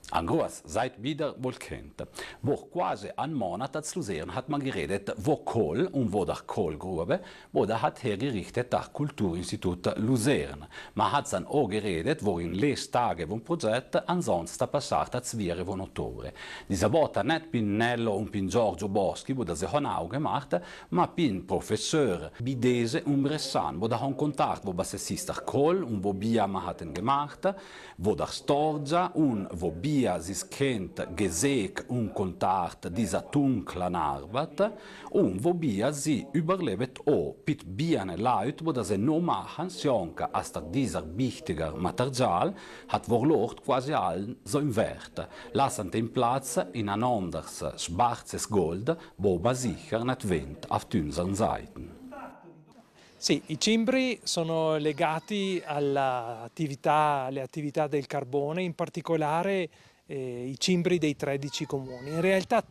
Angroas seid wieder wohl kennt. Wo quasi an Monat als Luzern hat man geredet, wo Kohl und wo der Kohlgrube, wo da hat hergerichtet das Kulturinstitut Luzern. Man hat dann auch geredet, wo in les Tage von Projekt ansonsten passat als Viere von Ottore. Diese Volta nicht Pinnello und Pin Giorgio Boschi, wo das auch auch gemacht, ma Pin Professeur Bidese und Bressan, wo da haben Kontakt, wo Bassessista Kohl und wo Bia man hatten gemacht, wo da Storgia und wo Bia sich kennt, geseg und Kontakt dieser dunklen Arbeit und wo Bia sie überlebt auch mit Biane Leute, wo das no machen, sionka hasta dieser wichtiger Material hat vorlocht quasi allen so im Wert, lassend in Platz in ein anderes schwarzes Gold, wo sicher nicht wendet auf unseren Seiten. Sì, i cimbri sono legati alle attività del carbone, in particolare i cimbri dei 13 comuni. In realtà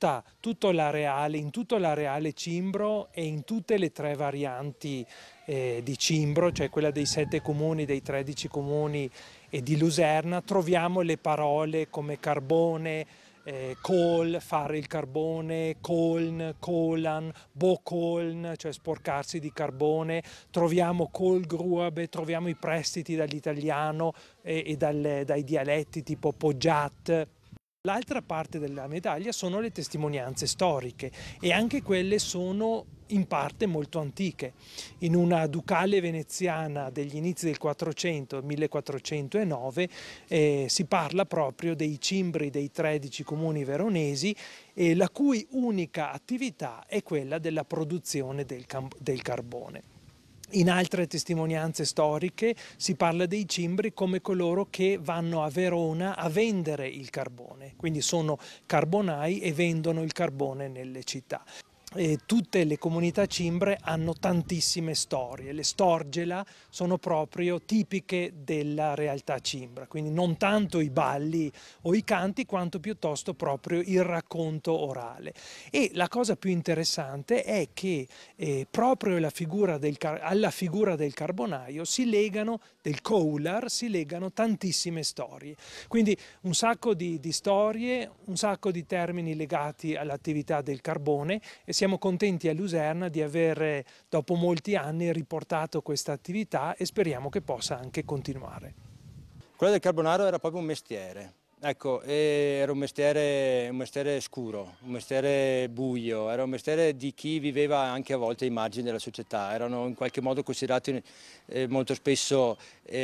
in tutto l'areale cimbro e in tutte le 3 varianti di cimbro, cioè quella dei 7 comuni, dei 13 comuni e di Luserna, troviamo le parole come carbone, coal, fare il carbone, coln, colan, bocoln, cioè sporcarsi di carbone, troviamo Kohlgrube, troviamo i prestiti dall'italiano e dai dialetti tipo poggiat. L'altra parte della medaglia sono le testimonianze storiche e anche quelle sono in parte molto antiche. In una ducale veneziana degli inizi del 400, 1409, si parla proprio dei cimbri dei 13 comuni veronesi, la cui unica attività è quella della produzione del carbone. In altre testimonianze storiche si parla dei cimbri come coloro che vanno a Verona a vendere il carbone, quindi sono carbonai e vendono il carbone nelle città. Tutte le comunità cimbre hanno tantissime storie, le storgela sono proprio tipiche della realtà cimbra, quindi non tanto i balli o i canti quanto piuttosto proprio il racconto orale. E la cosa più interessante è che proprio alla figura del carbonaio del Kohler si legano tantissime storie, quindi un sacco di storie, un sacco di termini legati all'attività del carbone e siamo contenti a Luserna di aver dopo molti anni riportato questa attività e speriamo che possa anche continuare. Quello del carbonaro era proprio un mestiere. Ecco, era un mestiere scuro, un mestiere buio, era un mestiere di chi viveva anche a volte ai margini della società, erano in qualche modo considerati molto spesso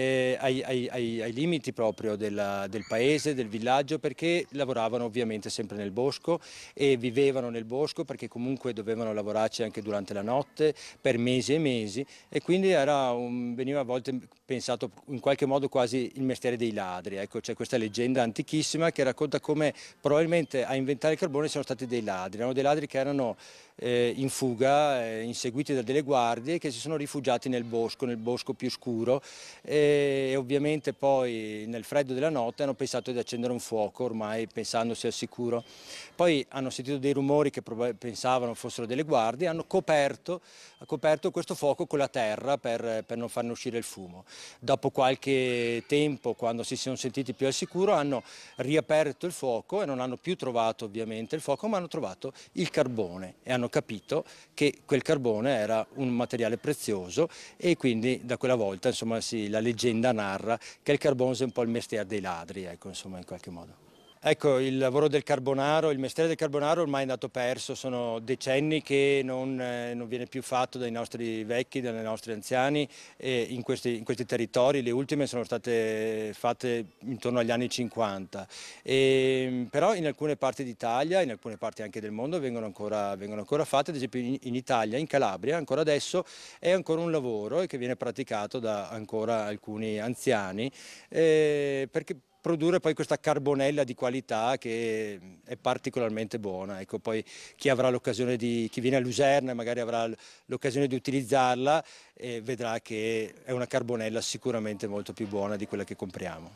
ai limiti proprio del paese, del villaggio, perché lavoravano ovviamente sempre nel bosco e vivevano nel bosco perché comunque dovevano lavorarci anche durante la notte per mesi e mesi e quindi veniva a volte pensato in qualche modo quasi il mestiere dei ladri. Ecco, c'è questa leggenda antichissima che racconta come probabilmente a inventare il carbone siano stati dei ladri, erano dei ladri che erano in fuga, inseguiti da delle guardie che si sono rifugiati nel bosco più scuro e ovviamente poi nel freddo della notte hanno pensato di accendere un fuoco ormai pensandosi al sicuro. Poi hanno sentito dei rumori che pensavano fossero delle guardie, hanno coperto questo fuoco con la terra per non farne uscire il fumo. Dopo qualche tempo, quando si sono sentiti più al sicuro, hanno riaperto il fuoco e non hanno più trovato ovviamente il fuoco, ma hanno trovato il carbone e hanno capito che quel carbone era un materiale prezioso e quindi da quella volta insomma, la leggenda narra che il carbone è un po' il mestiere dei ladri, ecco, insomma, in qualche modo. Ecco, il lavoro del carbonaro, il mestiere del carbonaro ormai è andato perso, sono decenni che non viene più fatto dai nostri vecchi, dai nostri anziani in questi territori, le ultime sono state fatte intorno agli anni 50, però in alcune parti d'Italia, in alcune parti anche del mondo vengono ancora fatte, ad esempio in Italia, in Calabria, ancora adesso è ancora un lavoro che viene praticato da ancora alcuni anziani perché produrre poi questa carbonella di qualità che è particolarmente buona. Ecco, poi chi viene a Luserna e magari avrà l'occasione di utilizzarla vedrà che è una carbonella sicuramente molto più buona di quella che compriamo.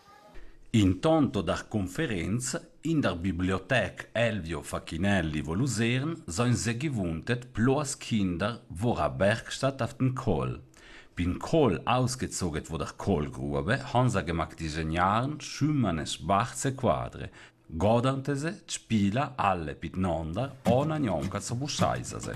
Intanto der Konferenz in der Bibliothek Elvio Facchinelli vo Luzern sollen se gewuntet ploas Kinder vor a Werkstatt auf den Kohl. Bin Kohl ausgezogen wurde Kohlgrube, haben sie gemacht disegnaren schümmerne schwarze Quadre, godante se, spila alle pitnonder, ona gnonca so bussaisa se.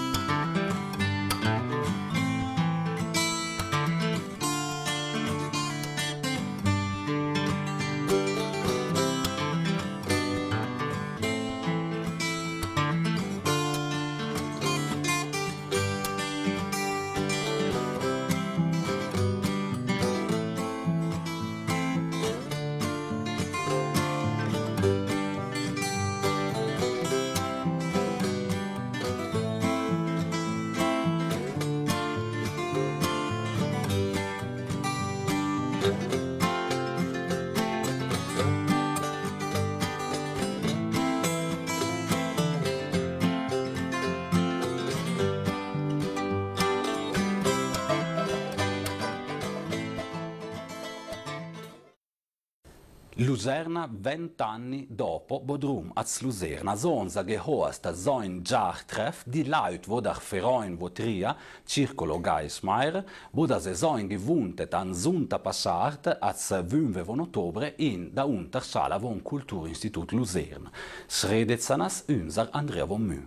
Luserna 20 anni dopo Bodrum als Luserna sonsa gehoast so ein Jahrtreff die Leute wo der Verein wo tria Circolo Geismeier wo da Saison gewohnt an Sunta passart als 5 Oktober in da Untersala von Kulturinstitut Luzern. Sredetsanas unser Andrea von Mü.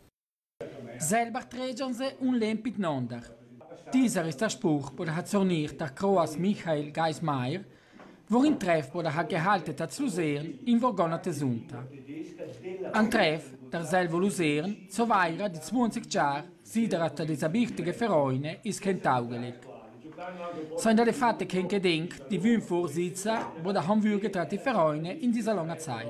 Selber trägen sie und lempit nonder. Dieser ist der Spruch, wo der hat zorniert der Kroas Michael Geismeier, worin Treff wurde hat gehalten hat Luzern in Vorgonate Sunta. An Treff der selber Luzern, so weiter die 20 Jahre, sidert dieser wichtige Vereine ist kein Taugeleg. So in der Debatte kein Gedenk, die Wien-Vorsitzer, wo der Hamburger trat die Vereine in dieser langen Zeit.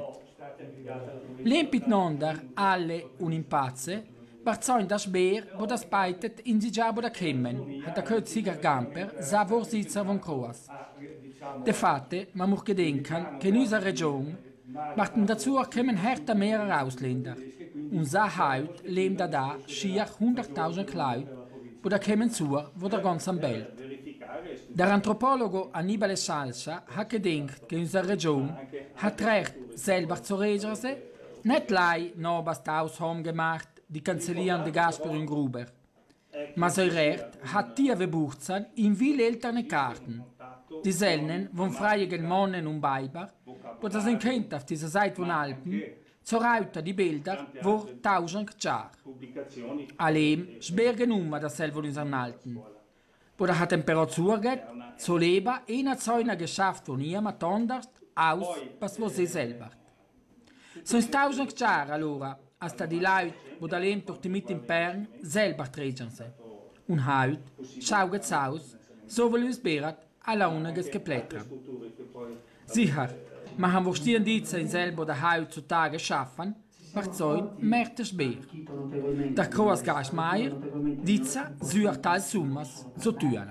Lempit nonder alle un impazze, Barzoin das Bär, wo das beitet in die Jabo da Kemmen, hat der Kötziger Gamper, sa Vorsitzer von Kroas. De Fatte, man muss gedenken, che in unserer Region machten dazu kommen härter mehrere Ausländer. Und sa heute leben da schier 100.000 Leute, wo da kommen zu, wo der ganze Welt. Der Anthropologo Annibale Salsa hat gedenkt, che in unserer Region hat recht, selber zu regeln, nicht lei noch was daraus haben gemacht, die Kanzelieren de Gasper und Gruber. Ma sein Recht hat die Bewusstsein in viel ältere Karten. Die Selnen von freien Männern und Weiber, wo das kennt auf dieser Seite von Alpen, so reuten die Bilder vor 1000 Jahren. Allem sbergen dasselbe von unseren Alten. Wo der hat Temperatur geht, so leben einer zu einer geschafft von niemand anders aus, was wo sie selber. So ist 1000 Jahre allora, als die Leute, die da leben durch die Mitte in Bern, selber tragen sie. Und heute schaut es aus, so wie es wäre, alla uniges Geplätter. Sicher, man haben auch die Indizien in selber der heutzutage schaffen, macht so mehr schwer. Der Kroas Geismeier, diese sucht als Summas zu tun.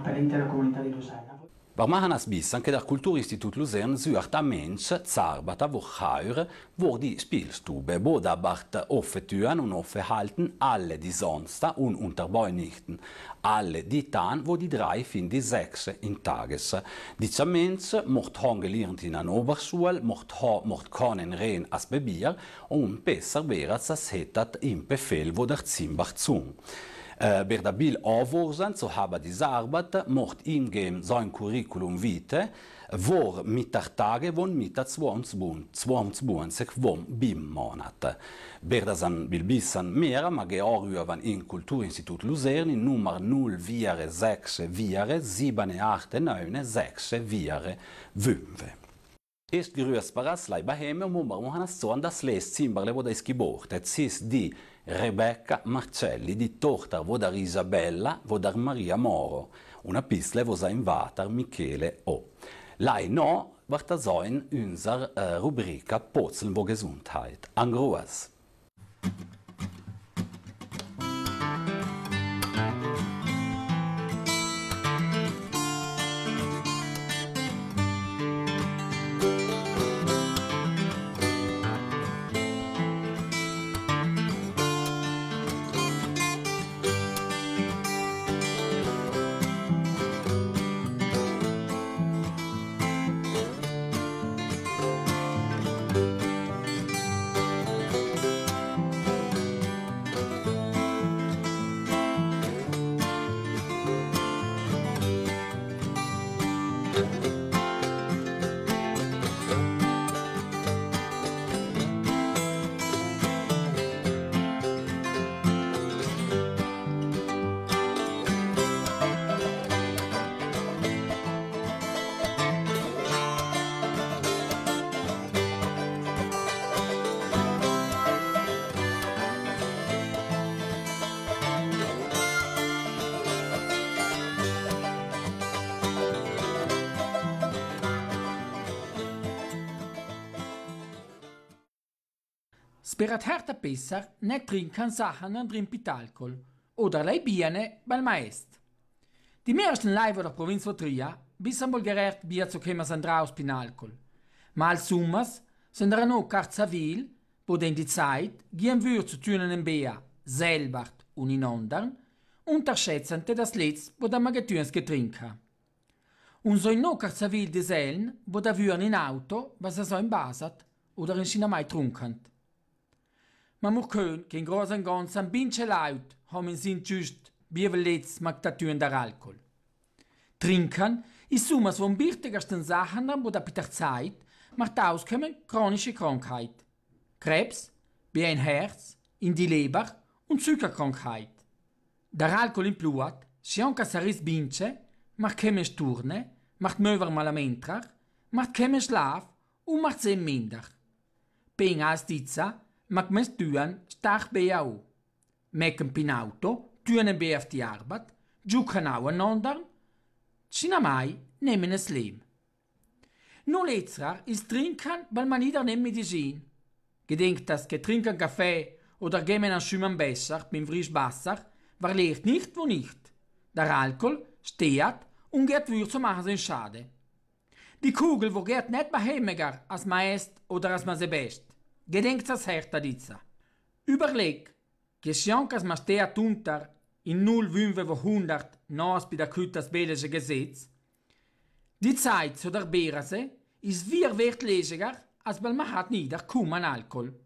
Wir machen das bis anche der Kulturinstitut Luzern sucht a Mensch zarbata wo heuer wo die Spielstube wo da bart offetüren und offehalten alle die sonst und unterbeunichten alle die tan wo die 3 fin die 6 in Tages. Dieser Mensch mocht hangelierend in an Oberschule mocht können rein as Bebier und besser wäre das hättet im Befehl wo der Zimbach zung. Per der Bill avvorsen so habe diese Arbeit mocht ingehen sein Curriculum vitae vor Mittagtage von Mittag 22 von BIM Monat. Per das an Bilbissen mehr ma georüven in Kulturinstitut Luzern in Nummer 046489645. Ist grüßbaras lei Baheme und man so an das Les Zimberle wo da ist geboren. Das ist die Rebecca Marcelli, die Tochter wo der Isabella, wo der Maria Moro, una pisle wo sein Vater Michele O. Lei no, wird das so in unserer Rubrika Potzeln wo Gesundheit. Angruas. sperat herta besser ne trinken Sachen an drimpit alcohol oder lei biene bal maest. Die meisten Leiber der Provinz Votria bis am gerert bia zu kemas andraus pin alcohol. Ma als Summers sind no Carzavil, wo denn die Zeit gien wir zu tun in Bea, Selbart und in anderen, unterschätzende das Letz, wo da magetüns getrinka. Und so in no Carzavil de Seln, wo da würen in Auto, was er so in Basat oder in Sinamai trunkant. Man muss können, che in großen Gons am binche laut, haben sind just, wie wir letzt magtatüen der Alkohol. Trinken ist summas von wichtigsten Sachen, wo da mit der Zeit macht auskommen chronische Krankheit. Krebs, wie ein Herz, in die Leber und Zuckerkrankheit. Der Alkohol im Blut, si anche saris bince, macht kemen Sturne, macht möver malamentrach, macht kemen Schlaf und macht sen minder. Peng als Tizza, macht men tuen stach beau. Mecken pin Auto, tuen be auf die Arbeit, giucan au anondern, sinamai nehmen es Lehm. Nun letzter ist Trinken, weil man nieder nimmt Medizin. Gedenkt das Getrinken Kaffee oder gehen an Schümmen besser, beim Frischwasser, war lehrt nicht wo nicht. Der Alkohol steht und geht für zu machen sein Schade. Die Kugel, wo geht nicht behämmiger als meist oder als man sie best. Gedenkt das Hertha Ditza. Überleg, gesjank als man steht unter in 0,500 nas bei der Kütte das belgische Gesetz. Die Zeit zu der Berase ist viel wertleger, als weil man hat nieder Alkohol.